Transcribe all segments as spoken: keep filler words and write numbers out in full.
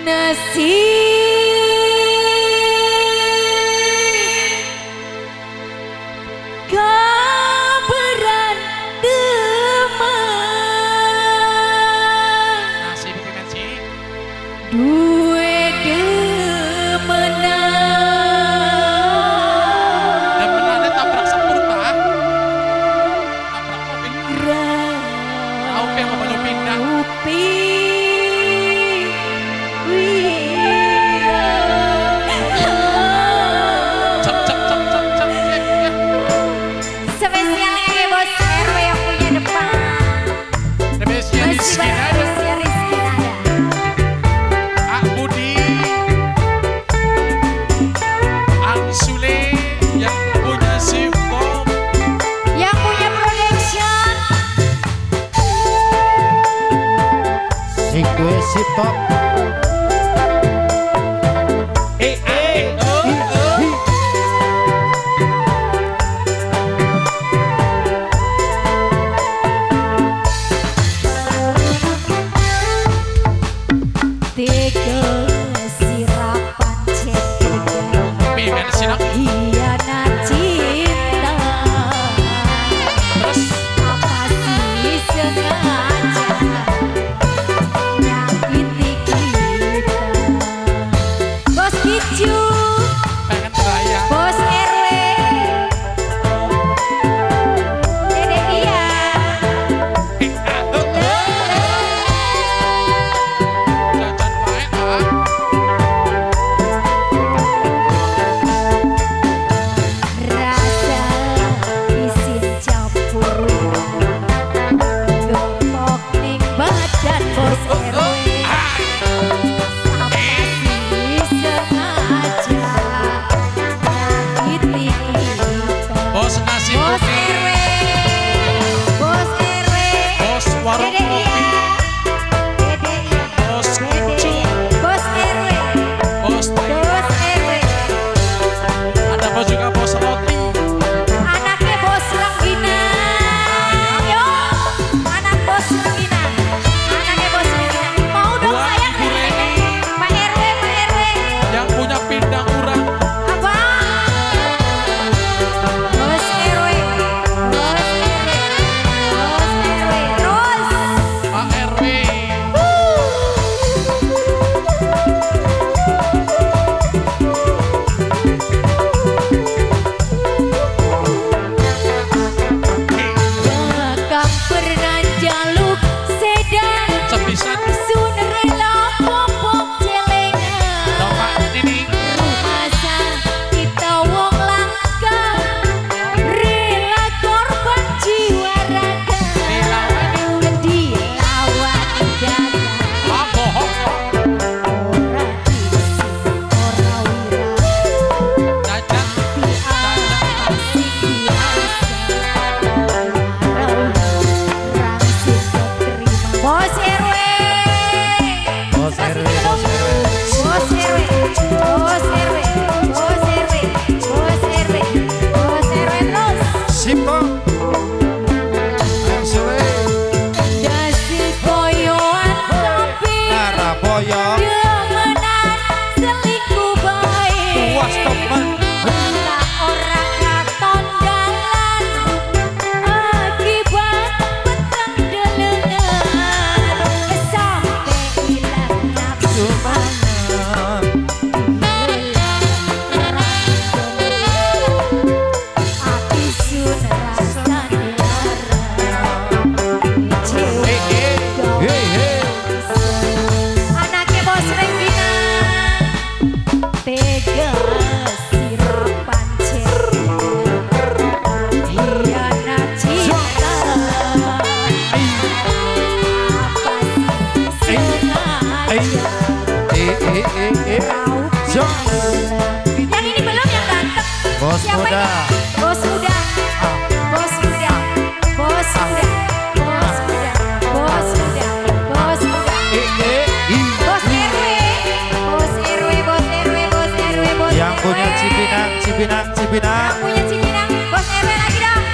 Cipinang, Cipinang. Yang punya Cipinang, Bos R W lagi dong.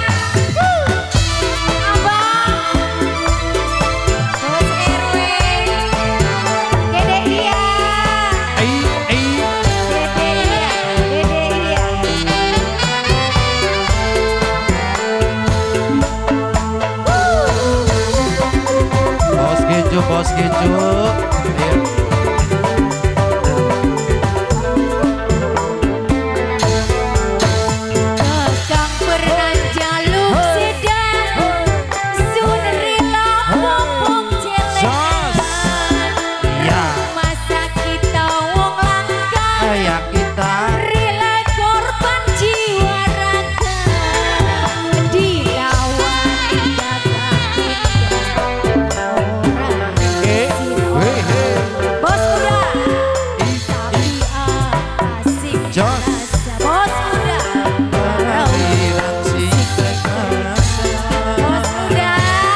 Abang, Bos R W, Dede Iya. Cu. Ayo. Kakang pernah jaluk sedang sun rela mumpung celengan. Ya. Masa kita wong langka Kayak kita rela korban jiwa raga dilawan kata kita orang Eh, weh, eh. bos muda tapi asik Jos. rasa bos muda Kehadiran si kekasih. bos muda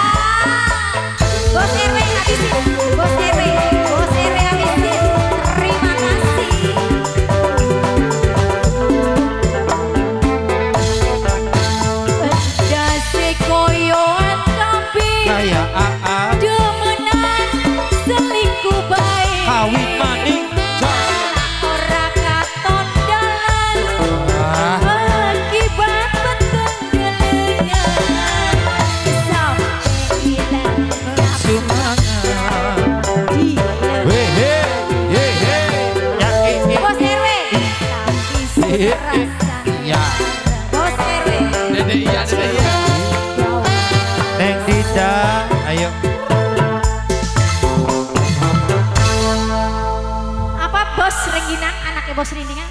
bos R W habisin bos R W bos R W habisin terima kasih dasi koyoan tapi Kayak A A demenan selingkuh baik kawin maning. Jos. ora katon dalan Ah, akibat betenggelengan sampai hilang semangat. dia Weh, eh, eh, eh. Ya, eh, eh. bos R W tapi Eh, eh. serasa Ya. bos R W Dede iya, dede iya. Neng Dida, ayo. apa bos Rengginang anaknya bos Rindingan